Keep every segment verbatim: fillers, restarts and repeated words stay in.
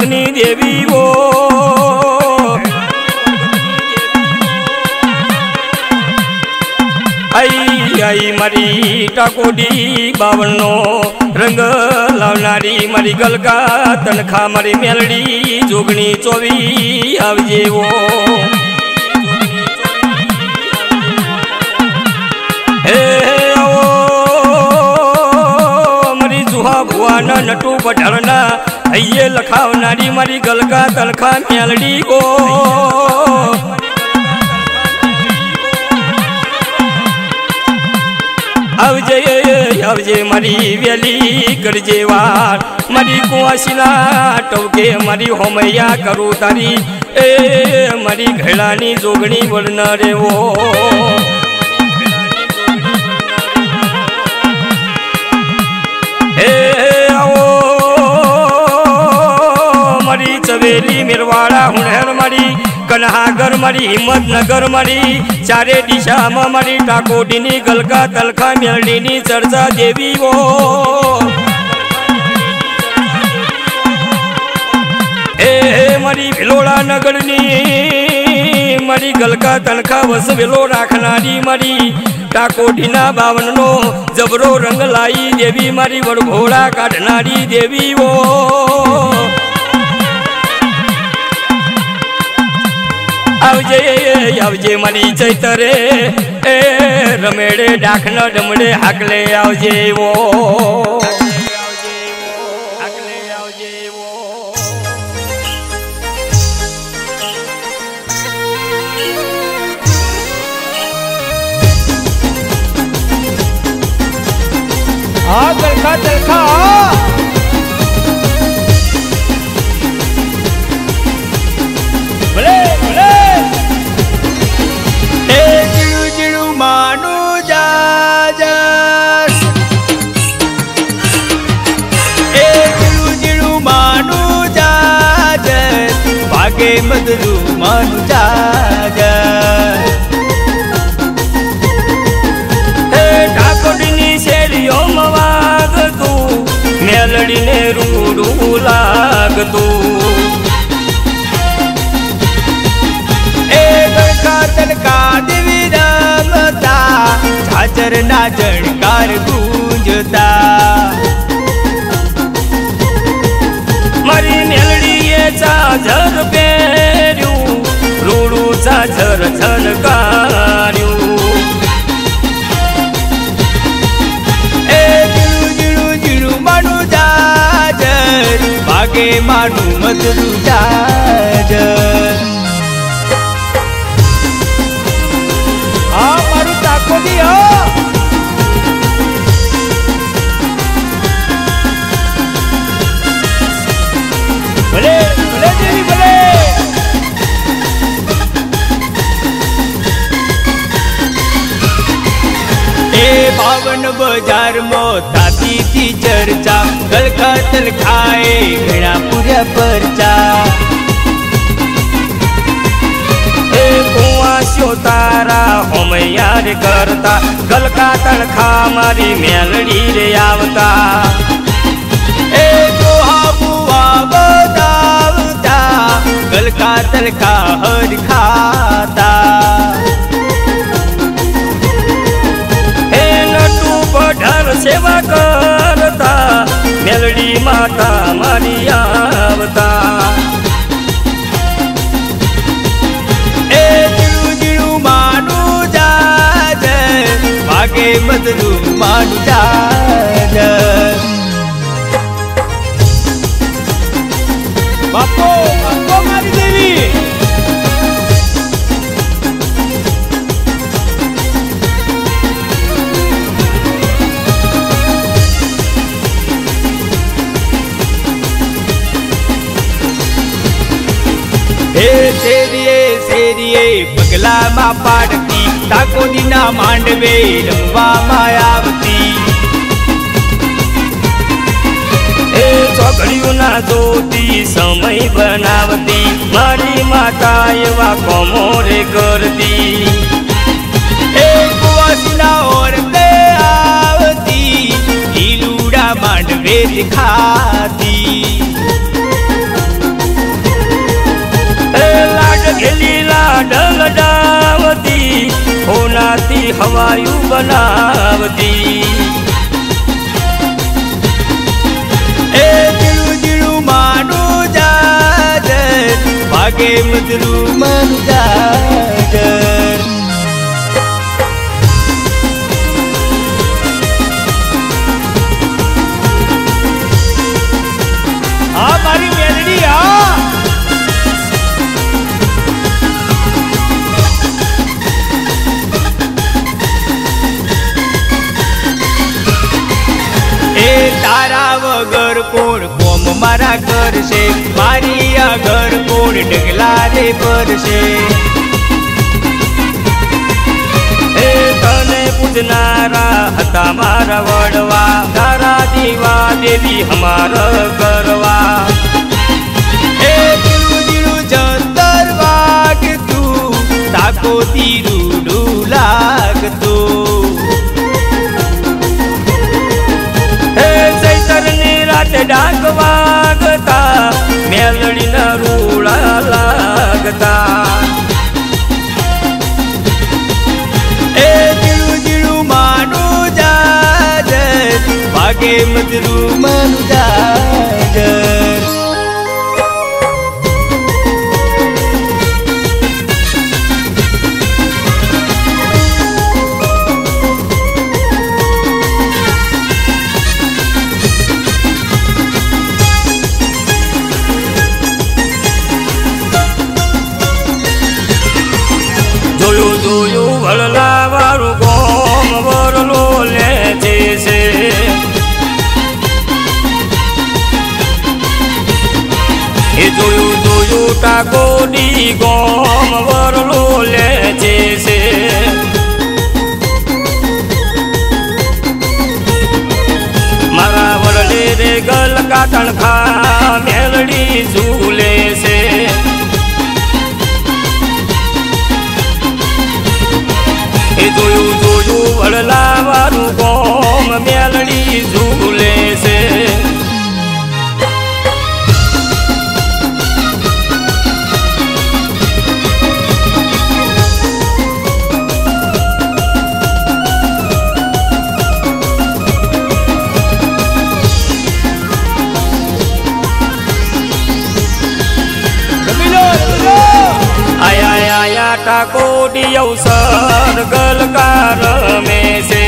वर्गनी देवी वो आई आई मारी टाकोडी बावनो रंग लावनारी मारी गलका तनखा मारी मेलडी जोगणी चोवी आवजे वो हे आओ मारी जुहा भुवाना नटू पठारना अये लखावनारी मारी गलका तनखा मेलडी को आवजे आवजे मारी वेली करजे वार मारी कुआसीना टवके मारी होमैया करू तारी ए मारी घेड़ानी जोगणी वर्ण रे वो हे आओ मारी चवेली मिरवाड़ा हुनर मारी कन्हागर मारी हिम्मतनगर मारी चारे दिशा में मारी टाकोडीनी गलका तलखा मेलडीनी चर्चा देवी वो ए मारी भिलोड़ा नगरनी मारी गलका तलखा वस वेलो राखनारी मारी टाकोडीना बावननो जबरो रंग लाई देवी मारी वरघोड़ा काढनारी देवी वो आवजे आवजे मारी चैतरे ए रमेड़े डाखन डमड़े हाकले आवजे वो हाकले आवजे वो आ तलखा तलखा भले भले मधुरू मानु जाजा ठाकोडीनी शेलियो मवाग तू मेलड़ी ने रूडू लाग तू ए गलका तलका देवी रमता झाजर ना जणकार गूंजता मारी मेलड़ी ये झाजर पेरू रूडू झाजर झनकार्यू भागे मानू मधुरू जाजर आ मारू टाकोडी हो भले भले देवी भले ए बावन बाजार मो थाती थी चर्चा गलका तलखाए घड़ा पूरा परचा ए कुआ शो तारा हम यार करता गलका तलखा मारी मेलड़ी रे आवता ए दोहा बुआ बतावता गलका तलखा हर खाता हे नटू पठार सेवा करता मेलड़ी माता मारी आवता ए जिणु जिणु मानु जाजर भागे मधुरू मानु जाजर बापो बापो मारी देवी हे सेरिये सेरिये पगला मा पाड़ती टाकोडी ना मांडवे रंवा मायावती ए ચોકડીઓ ના જોતી સમય બનાવતી મારી માતા એવા કોમો રે કરતી ए कुवासना और ते आवती लीलूड़ा मांडवे दिखाती ખવાયું બનાવતી એ જીણું જીણું માનું જાજર ભાગે મધરું માનું જાજર આ મારી મેલડી આ તારા વગર કોણ કોમ મારા કરશે મારી આ ઘર કોણ ડગલા રે પરશે એ તને પૂજનારા હતા મારા વડવા તારા દીવા દેવી હમારા કરવા એ જીણું જીણું જંતર વાગતું તાકો તીરુડું લાગતું ડાક વાગતા મેલડીના રૂડા લાગતા એ જીણું જીણું માનું જાજર ભાગે મધરું માનું જાજર જોયું જોયું વળલા વાળું ગોમ વરલો લે છે એ જોયું જોયું ટાકોડી ગોમ વરલો લે છે મારા વરલે રે ગલકા તણખા મેલડી ઝૂલે છે એ જોયું જોયું વડલા વાળું ગોમ મેલડી ઝૂલે છે આયા આયા ટાકોડી અવસર ગલકાર મેં છે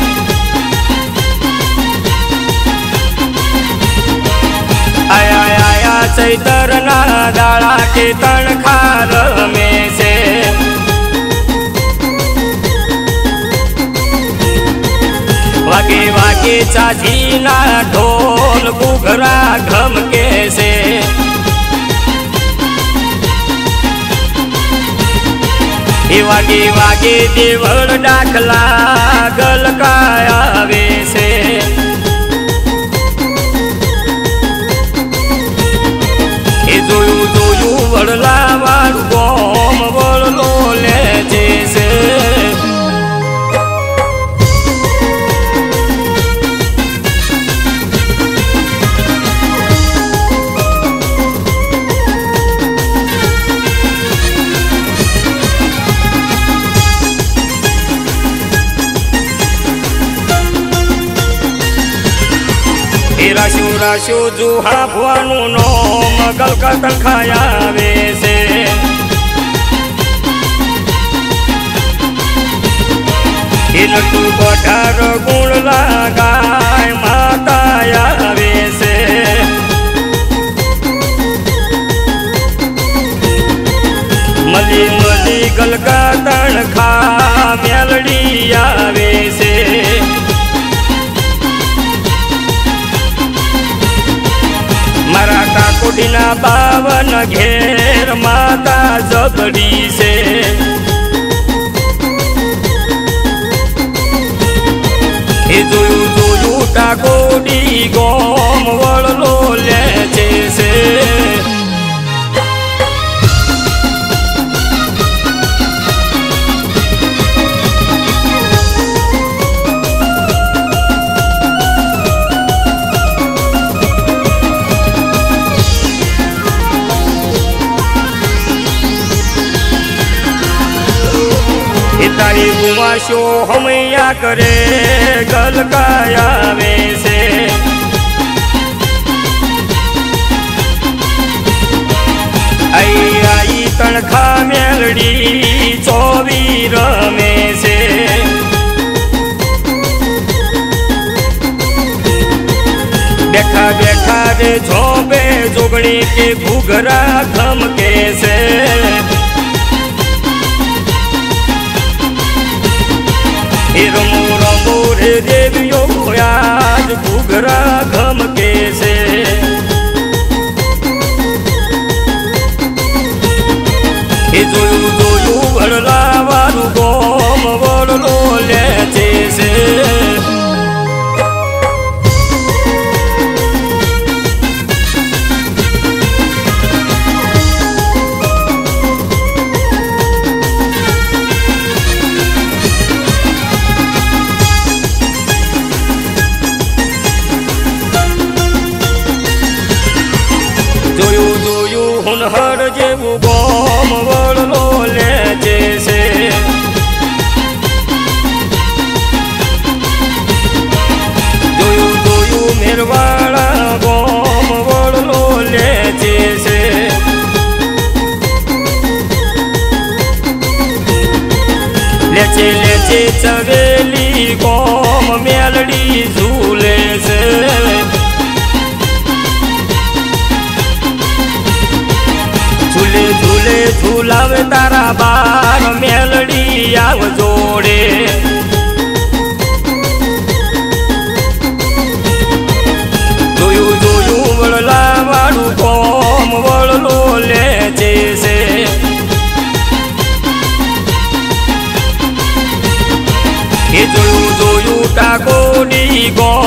આયા આયા ચૈતરના દાડા કે તણખાર મેં છે વાગે વાગે ચાચીના ઢોલ ઘૂઘરા ઘમકે છે એ વાગે વાગે દેવળ ડાકલા ગલકા આવે છે એ જોયું જોયું વડલા વાળું ગોમ વળલો લે છે રાશું રાશું જુહા ભવાનું નોમ ગલકા તણખા આવે છે એ નટુ પઠાર ગુણ લાગાય માતા આવે છે મલી મલી ગલકા તણખા મેલડી આવે છે મારા ટાકોડીના બાવન ઘેર માતા જબડી છે એ જોયું જોયું ટાકોડી ગોમ વળલો લે છે તારી વાસ્યો હમૈયા કરે ગલકાયા આવે છે આઈ આઈ તણખા મેલડી ચોવી રમે છે બેઠા બેઠા રે ઝોંબે જોગણી કે ઘૂઘરા ખમકે છે એ રમો રમો રે દેવીઓ આજ ઘૂઘરા ખમકે છે એ જોયું જોયું વડલાવાનું ગોમ વડલો લે છે જોયું જોયું હુનહર જેવું ગોમ વડલો લે છે જોયું જોયું મેરવાળા ગોમ વડલો લે છે લેચે લેચે ચવેલી ગોમ મેલડી ઝૂલે છે ઝૂલે ઝૂલે ઝૂલાવે તારા બાર મેલડી આવ જોડે જોયું જોયું વડલા વાળું કોમ વડલો લે છે એ જોયું જોયું ટાકોડી ગો